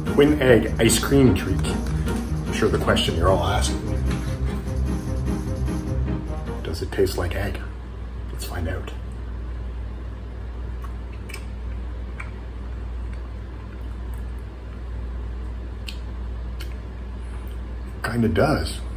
Twin egg ice cream treat. I'm sure the question you're all asking. Does it taste like egg? Let's find out. Kinda does.